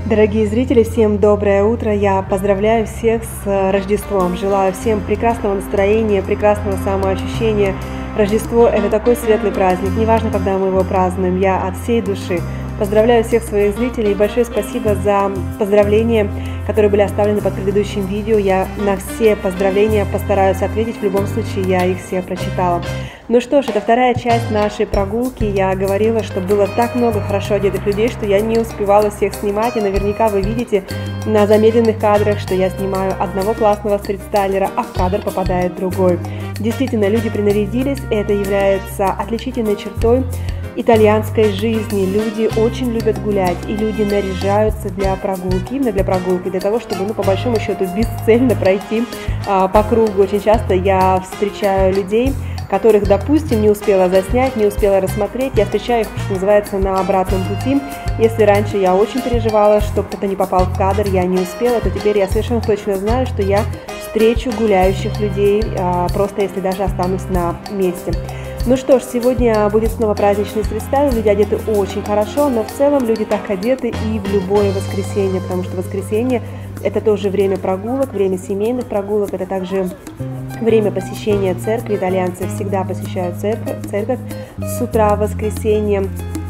Дорогие зрители, всем доброе утро! Я поздравляю всех с Рождеством. Желаю всем прекрасного настроения, прекрасного самоощущения. Рождество – это такой светлый праздник. Неважно, когда мы его празднуем, я от всей души поздравляю всех своих зрителей. И большое спасибо за поздравления, которые были оставлены под предыдущим видео. Я на все поздравления постараюсь ответить. В любом случае, я их все прочитала. Ну что ж, это вторая часть нашей прогулки. Я говорила, что было так много хорошо одетых людей, что я не успевала всех снимать. И наверняка вы видите на замедленных кадрах, что я снимаю одного классного стрит-стайлера, а в кадр попадает другой. Действительно, люди принарядились, и это является отличительной чертой итальянской жизни. Люди очень любят гулять, и люди наряжаются для прогулки, именно для прогулки, для того, чтобы, по большому счету, бесцельно пройти по кругу. Очень часто я встречаю людей, которых, допустим, не успела заснять, не успела рассмотреть. Я встречаю их, что называется, на обратном пути. Если раньше я очень переживала, что кто-то не попал в кадр, я не успела, то теперь я совершенно точно знаю, что я встречу гуляющих людей, просто если даже останусь на месте. Ну что ж, сегодня будет снова праздничный стрит-стайл, люди одеты очень хорошо, но в целом люди так одеты и в любое воскресенье, потому что воскресенье – это тоже время прогулок, время семейных прогулок, это также время посещения церкви. Итальянцы всегда посещают церковь с утра в воскресенье.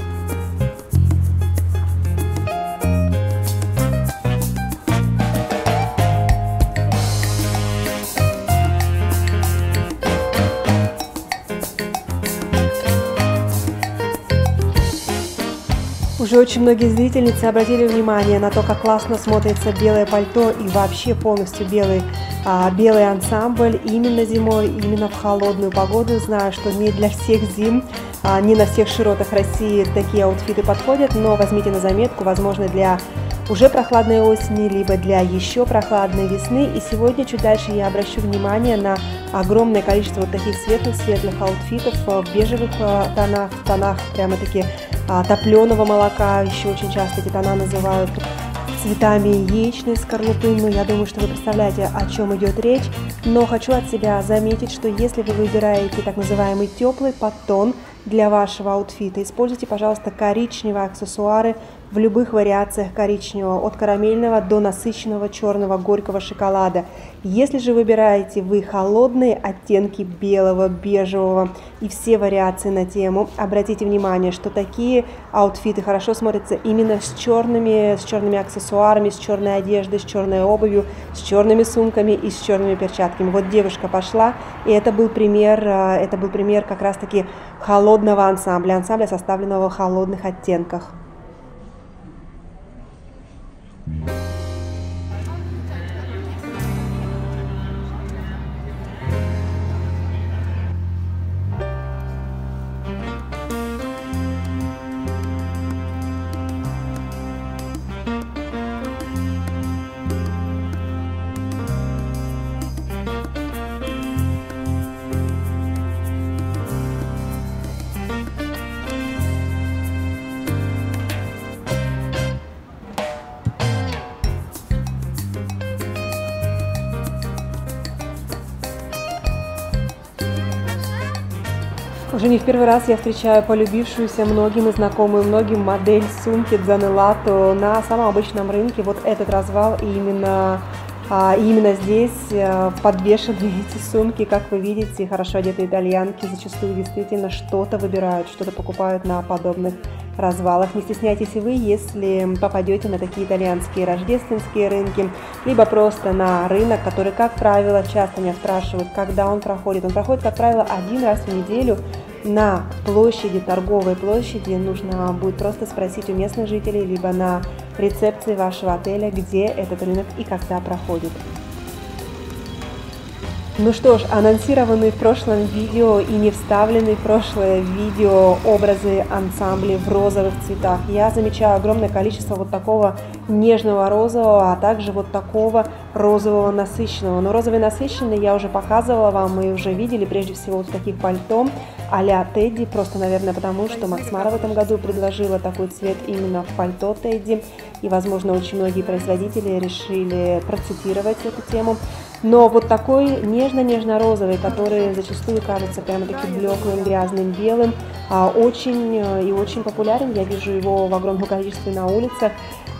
Уже очень многие зрительницы обратили внимание на то, как классно смотрится белое пальто и вообще полностью белый ансамбль именно зимой, именно в холодную погоду. Знаю, что не для всех зим, не на всех широтах России такие аутфиты подходят, но возьмите на заметку, возможно, для уже прохладной осени, либо для еще прохладной весны. И сегодня чуть дальше я обращу внимание на огромное количество вот таких светлых аутфитов в бежевых тонах прямо-таки топленого молока. Еще очень часто эти тона называют цветами яичной скорлупы. Но я думаю, что вы представляете, о чем идет речь. Но хочу от себя заметить, что если вы выбираете так называемый теплый подтон для вашего аутфита, используйте, пожалуйста, коричневые аксессуары в любых вариациях коричневого, от карамельного до насыщенного черного горького шоколада. Если же выбираете вы холодные оттенки белого, бежевого и все вариации на тему, обратите внимание, что такие аутфиты хорошо смотрятся именно с черными аксессуарами, с черной одеждой, с черной обувью, с черными сумками и с черными перчатками. Вот девушка пошла, и это был пример как раз-таки холодного ансамбля, составленного в холодных оттенках. Уже не в первый раз я встречаю полюбившуюся многим и знакомую многим модель сумки Zanelato на самом обычном рынке. Вот этот развал, и именно здесь подвешены эти сумки. Как вы видите, хорошо одетые итальянки зачастую действительно что-то выбирают, что-то покупают на подобных развалах. Не стесняйтесь и вы, если попадете на такие итальянские рождественские рынки, либо просто на рынок, который, как правило, часто меня спрашивают, когда он проходит. Он проходит, как правило, один раз в неделю на площади, торговой площади. Нужно будет просто спросить у местных жителей, либо на рецепции вашего отеля, где этот рынок и когда проходит. Ну что ж, анонсированные в прошлом видео и не вставленные в прошлое видео образы ансамблей в розовых цветах. Я замечаю огромное количество вот такого нежного розового, а также вот такого розового насыщенного. Но розовый насыщенный я уже показывала вам, мы уже видели прежде всего вот в таких пальто а-ля Тедди, просто, наверное, потому что Макс Мара в этом году предложила такой цвет именно в пальто Тедди, и, возможно, очень многие производители решили процитировать эту тему. Но вот такой нежно-нежно-розовый, который зачастую кажется прямо-таки блеклым, грязным, белым, очень и очень популярен. Я вижу его в огромном количестве на улицах.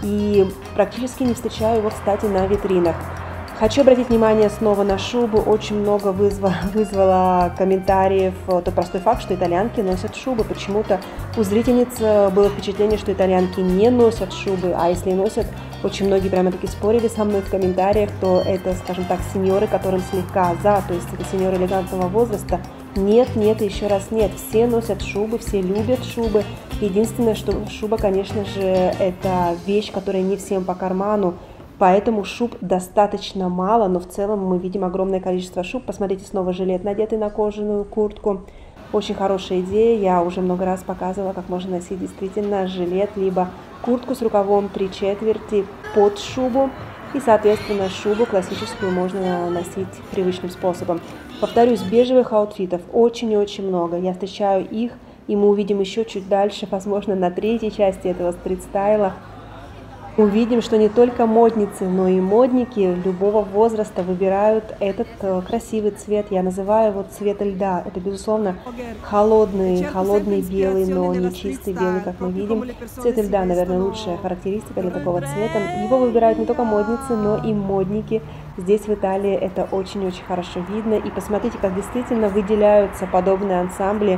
и практически не встречаю его, кстати, на витринах. Хочу обратить внимание снова на шубы. Очень много вызвало комментариев тот простой факт, что итальянки носят шубы. Почему-то у зрительниц было впечатление, что итальянки не носят шубы, а если носят, очень многие прямо-таки спорили со мной в комментариях, то это, скажем так, сеньоры, которым слегка за, то есть это сеньоры элегантного возраста. Нет, нет и еще раз нет. Все носят шубы, все любят шубы. Единственное, что шуба, конечно же, это вещь, которая не всем по карману. Поэтому шуб достаточно мало, но в целом мы видим огромное количество шуб. Посмотрите, снова жилет, надетый на кожаную куртку. Очень хорошая идея. Я уже много раз показывала, как можно носить действительно жилет, либо куртку с рукавом 3/4 под шубу. И, соответственно, шубу классическую можно носить привычным способом. Повторюсь, бежевых аутфитов очень-очень много. Я встречаю их, и мы увидим еще чуть дальше, возможно, на третьей части этого стрит-стайла. Увидим, что не только модницы, но и модники любого возраста выбирают этот красивый цвет. Я называю его цвет льда. Это, безусловно, холодный белый, но не чистый белый, как мы видим. Цвет льда, наверное, лучшая характеристика для такого цвета. Его выбирают не только модницы, но и модники. Здесь, в Италии, это очень-очень хорошо видно. И посмотрите, как действительно выделяются подобные ансамбли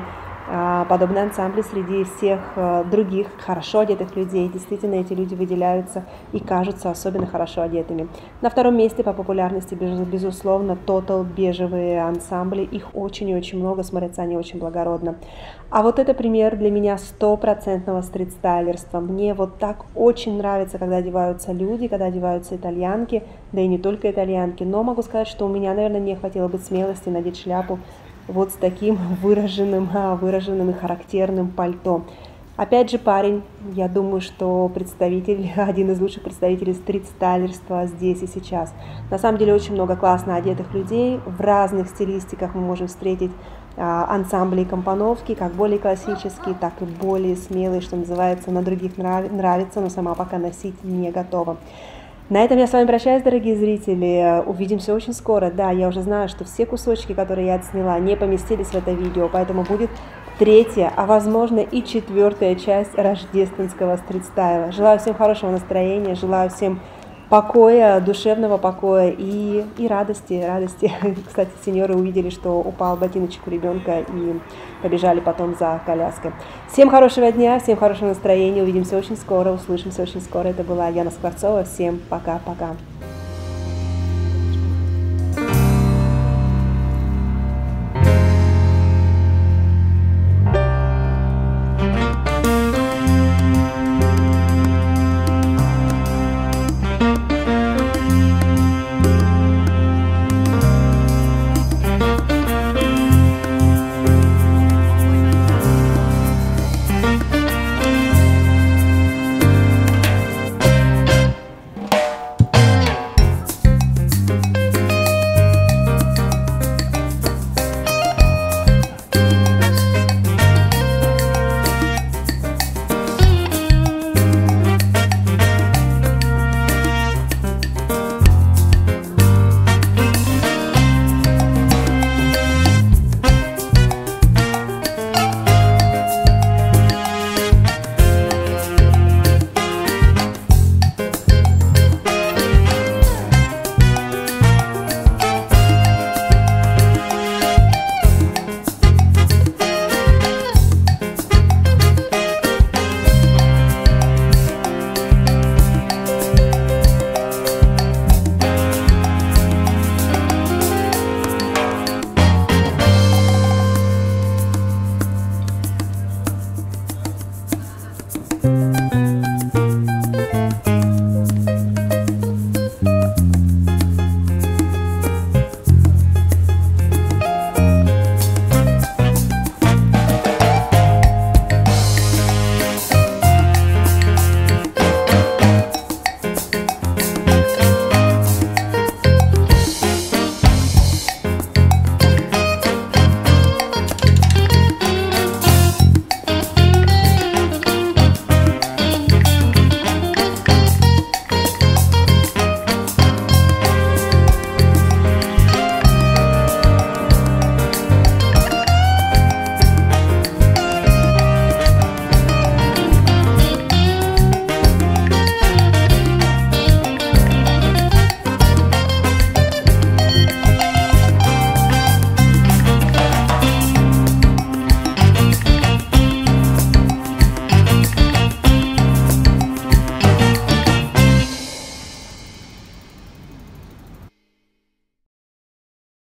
среди всех других хорошо одетых людей. Действительно, эти люди выделяются и кажутся особенно хорошо одетыми. На втором месте по популярности, безусловно, Total бежевые ансамбли. Их очень и очень много, смотрятся они очень благородно. А вот это пример для меня стопроцентного стрит-стайлерства. Мне вот так очень нравится, когда одеваются люди, когда одеваются итальянки, да и не только итальянки. Но могу сказать, что у меня, наверное, не хватило бы смелости надеть шляпу вот с таким выраженным и характерным пальто. Опять же, парень, я думаю, что один из лучших представителей стрит-стайлерства здесь и сейчас. На самом деле очень много классно одетых людей. В разных стилистиках мы можем встретить ансамбли и компоновки, как более классические, так и более смелые, что называется, на других нравится, но сама пока носить не готова. На этом я с вами прощаюсь, дорогие зрители. Увидимся очень скоро. Да, я уже знаю, что все кусочки, которые я отсняла, не поместились в это видео, поэтому будет третья, а возможно и четвертая часть рождественского стрит-стайла. Желаю всем хорошего настроения, желаю всем покоя, душевного покоя и радости. Кстати, сеньоры увидели, что упал ботиночек у ребенка и побежали потом за коляской. Всем хорошего дня, всем хорошего настроения. Увидимся очень скоро, услышимся очень скоро. Это была Яна Скворцова. Всем пока-пока.